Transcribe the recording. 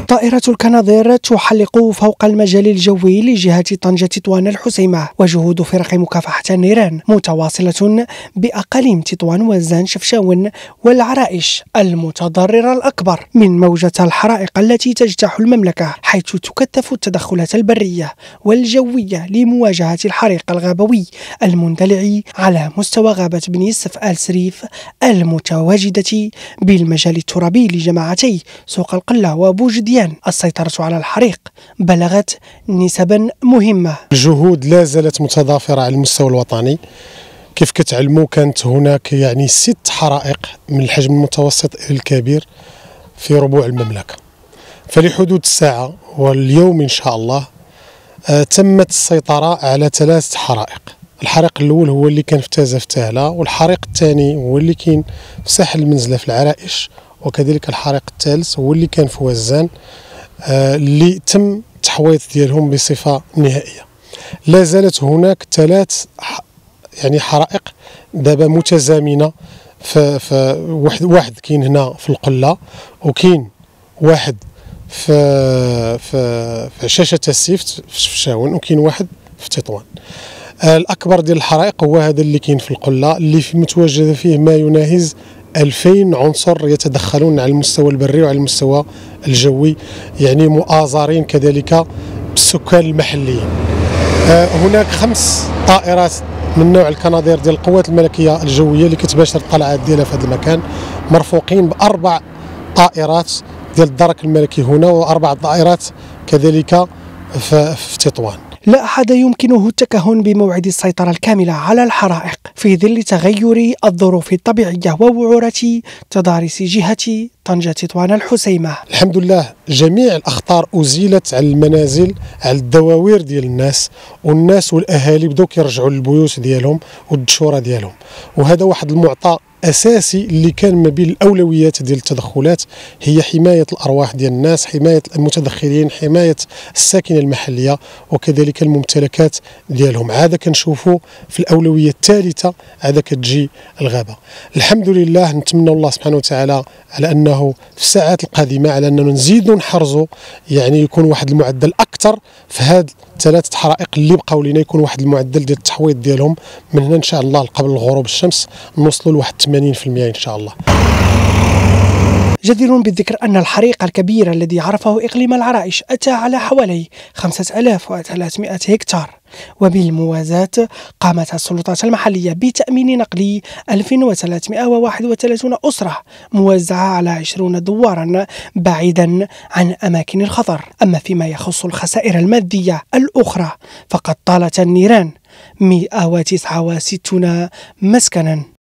طائرة الكنادير تحلق فوق المجال الجوي لجهة طنجة تطوان الحسيمة، وجهود فرق مكافحة النيران متواصلة بأقاليم تطوان وزان شفشاون والعرائش المتضررة الأكبر من موجة الحرائق التي تجتاح المملكة، حيث تكثف التدخلات البرية والجوية لمواجهة الحريق الغابوي المندلع على مستوى غابة بني يوسف آل سريف المتواجدة بالمجال الترابي لجماعتي سوق القلة وبوجديان. السيطرة على الحريق بلغت نسبا مهمة. الجهود لا زالت متضافرة على المستوى الوطني. كيف كتعلموا كانت هناك 6 حرائق من الحجم المتوسط إلى الكبير في ربوع المملكة. فلحدود الساعة واليوم إن شاء الله تمت السيطرة على 3 حرائق. الحريق الأول هو اللي كان في تازة في تهلا، والحريق الثاني هو اللي كان في ساحل المنزلة في العرائش، وكذلك الحريق الثالث هو اللي كان في وزان اللي تم التحويط ديالهم بصفة نهائية. لا زالت هناك 3 حرائق دابا متزامنة، في واحد كاين هنا في القلة، وكاين واحد في عشاشة السيفت في شفشاون، وكاين واحد في تطوان. الأكبر ديال الحرائق هو هذا اللي كاين في القلة، اللي متواجد فيه ما يناهز 2000 عنصر يتدخلون على المستوى البري وعلى المستوى الجوي، مؤازرين كذلك بالسكان المحليين. هناك 5 طائرات من نوع الكنادير ديال القوات الملكية الجوية اللي كتباشر الطلعات ديالها في هذا المكان، مرفوقين ب4 طائرات ديال الدرك الملكي هنا، و4 طائرات كذلك في تطوان. لا أحد يمكنه التكهن بموعد السيطرة الكاملة على الحرائق في ظل تغير الظروف الطبيعية ووعورة تضاريس جهة طنجة تطوان الحسيمة. الحمد لله جميع الأخطار أزيلت على المنازل، على الدواوير ديال الناس، والناس والأهالي بداو كيرجعوا للبيوت ديالهم والدشورة ديالهم، وهذا واحد المعطى أساسي اللي كان ما بين الأولويات ديال التدخلات، هي حماية الأرواح ديال الناس، حماية المتدخلين، حماية الساكنة المحلية، وكذلك الممتلكات ديالهم. عادة كنشوفوا في الأولوية الثالثة عادة كتجي الغابة. الحمد لله نتمنى الله سبحانه وتعالى على أنه في الساعات القادمة على أننا نزيدوا نحرزوا، يكون واحد المعدل أكثر في هاد 3 حرائق اللي بقاو لنا، يكون واحد المعدل ديال التحويط ديالهم من هنا ان شاء الله قبل غروب الشمس نوصلوا لواحد 80% ان شاء الله. جدير بالذكر أن الحريق الكبير الذي عرفه إقليم العرائش أتى على حوالي 5300 هكتار، وبالموازاة قامت السلطات المحلية بتأمين نقل 1331 أسرة موزعة على 20 دوارا بعيدا عن أماكن الخطر. أما فيما يخص الخسائر المادية الأخرى فقد طالت النيران 169 مسكنا.